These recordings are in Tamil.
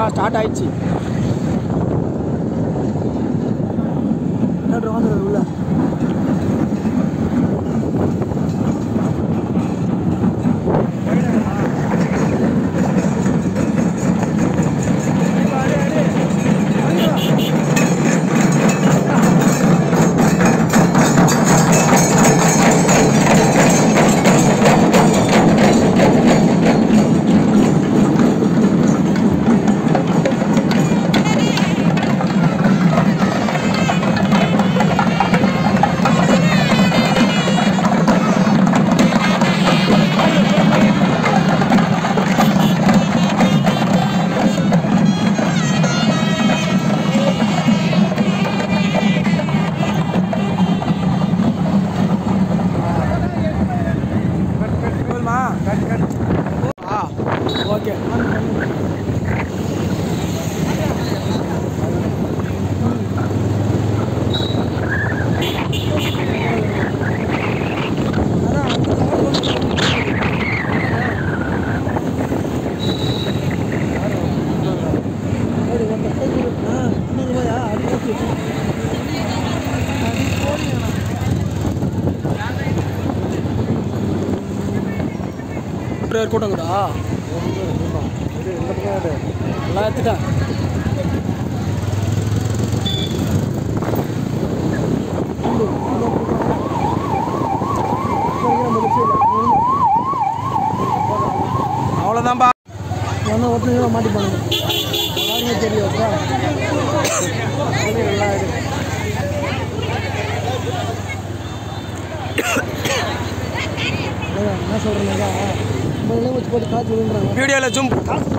ஸ்டார்ட் ஆயிடுச்சு. உள்ள ஓகே. கூட்டங்கடா எல்லாம் எடுத்துட்டேன். அவ்வளோதான்பா. ஒன்று ஒருத்தங்க மாட்டி பண்ணுங்க யாருமே தெரியாதா. என்ன சொல்கிறேன்னா வச்சு போட்டு காற்று விழுந்துறாங்க வீடியோவில் ஜூம்.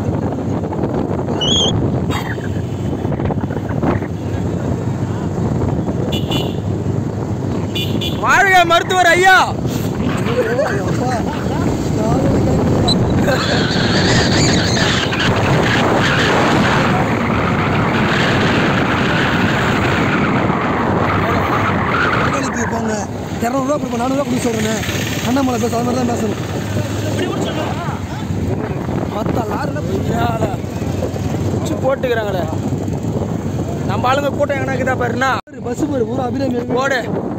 வாழ்க மருத்துவர் ஐயா. போங்க 200 ரூபா 400 ரூபா சொல்றேன். அண்ணாமலை பேச அது மாதிரி தான் பேசணும். மற்ற லாரில் வச்சு போட்டுக்கிறாங்களே நம்ம ஆளுங்க கூட்டம் எங்கன்னா இருக்குதா பாருண்ணா. பஸ் போடு பூரா அபிராமி போடு.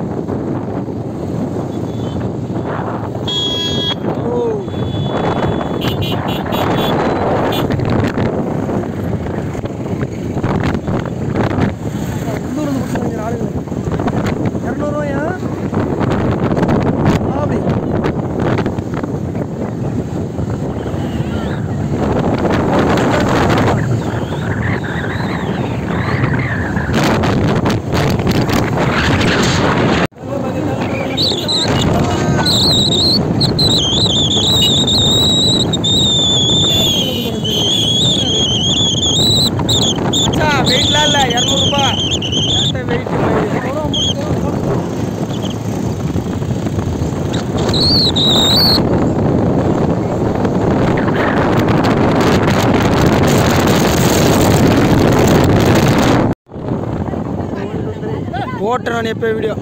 வெயிட்லாம் இல்லை 200 ரூபா வெயிட். போட்டேன் நான் எப்போ வீடியோ.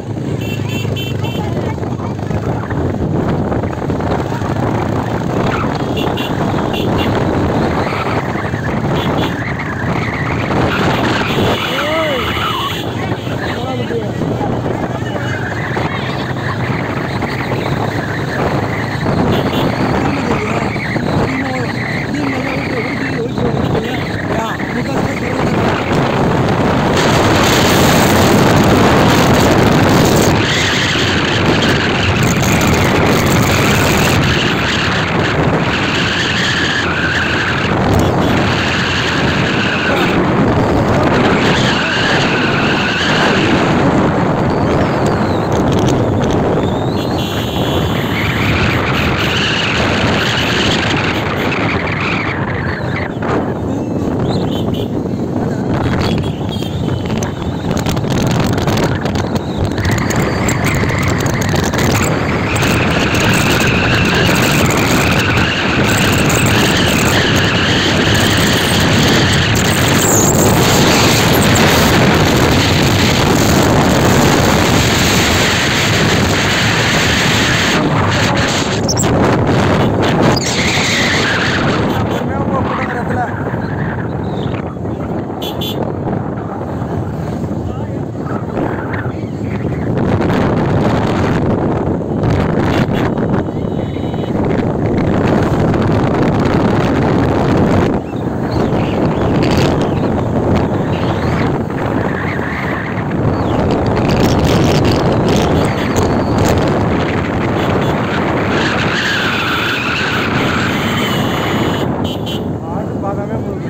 பார்க்காம போகுது.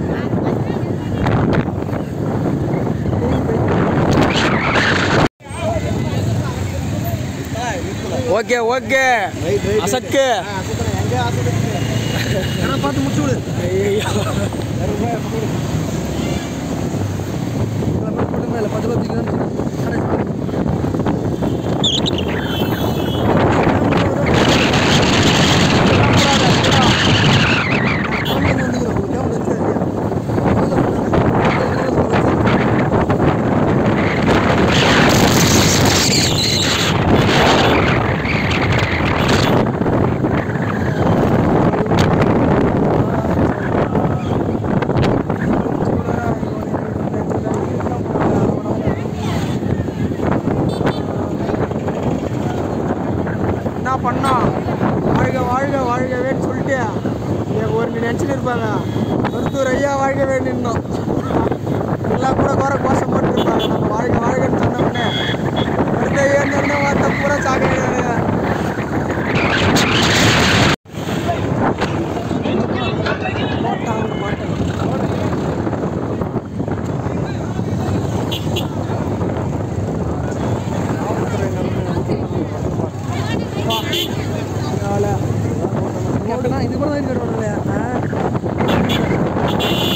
ஓகே ஓகே அசக்கு பார்த்து முடிச்சு விடு. ஐயோ 10 ரூபா என்ன பண்ணோம். வாழ்க வாழ்க வாழ்கவேன்னு சொல்லிட்டு ஒரு நினச்சிட்டு இருப்பாங்க. மருத்துவர் ஐயா வாழ்கவே நின்னோம். எல்லாம் கூட குறை கோஷம் போட்டுருப்பாங்க. நம்ம வாழ்க வாழ்கன்னு சொன்னோம்னே மருத்துவ ஏன்னு வார்த்தை பூரா சாக்கிடுவாங்க. இது கூட தான்